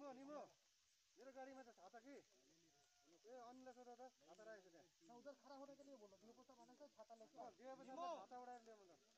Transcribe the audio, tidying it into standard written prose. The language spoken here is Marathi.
निमो निमो मेरो गाडीमा त छाता कि ए अन्नले सोधा त छाता राखेको छ त्यहाँ ना उधर खड़ा होने के लिए बोलो, दियोपुर साहब आने से छाता लेके आओ। दिएपछि